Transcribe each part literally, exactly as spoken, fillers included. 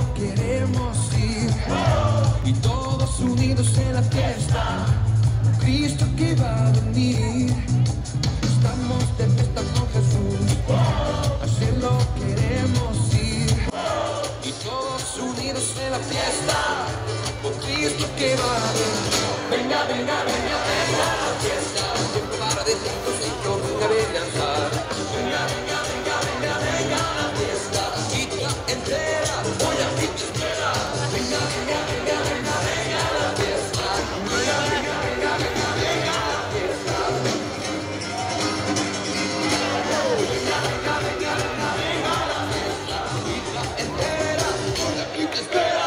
lo queremos ir. Y todos unidos en la fiesta, Cristo que va a venir. Estamos de fiesta con Jesús, así lo queremos ir. Y todos unidos en la fiesta, con Cristo que va a venir. Venga, venga, venga, venga a la fiesta, siempre para de cinco, cinco, venga, venga a danzar. Venga, venga, venga, venga, venga a la fiesta, quita entera, voy a ti te espera. Venga, venga, venga, venga, venga a la fiesta. Venga, venga, venga, venga, venga a la fiesta. Venga, venga, venga, venga, venga a la fiesta, quita entera, voy a ti te espera.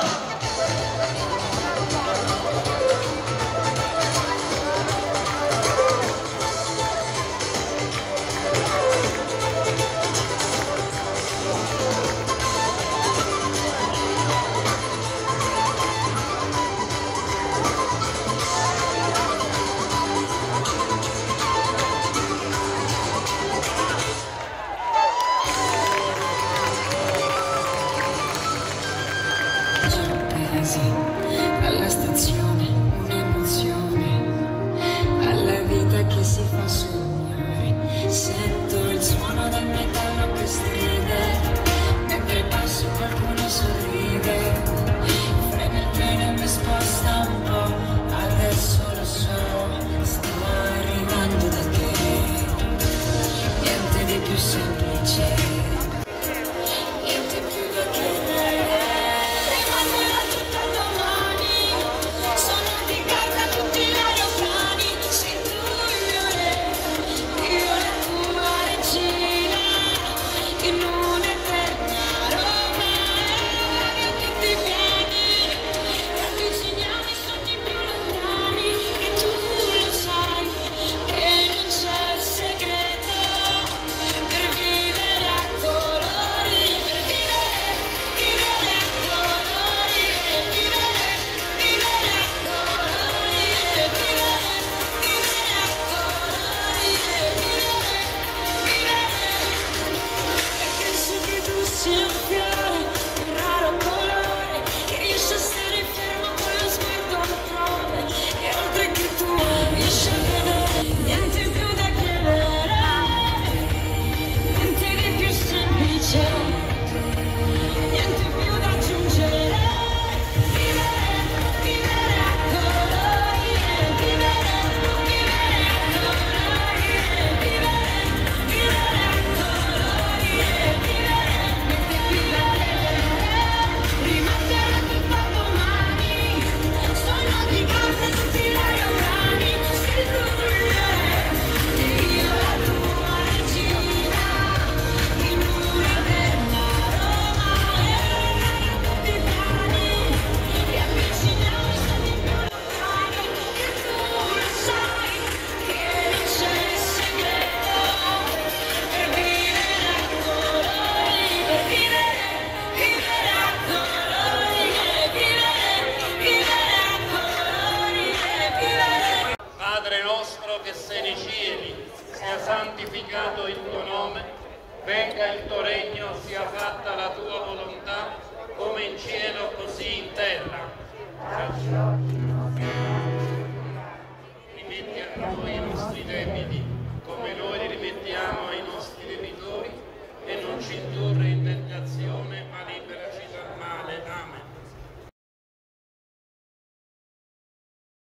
Alla stazione un'emozione, alla vita che si fa sognare. Sento il suono del metallo che stride, mentre passo qualcuno sorride. Frena il treno e mi sposta un po', adesso lo so, sto arrivando da te. Niente di più semplice, niente più da chiedere. Che sei nei cieli, sia santificato il tuo nome, venga il tuo regno, sia fatta la tua volontà, come in cielo così in terra. Rimetti a noi i nostri debiti,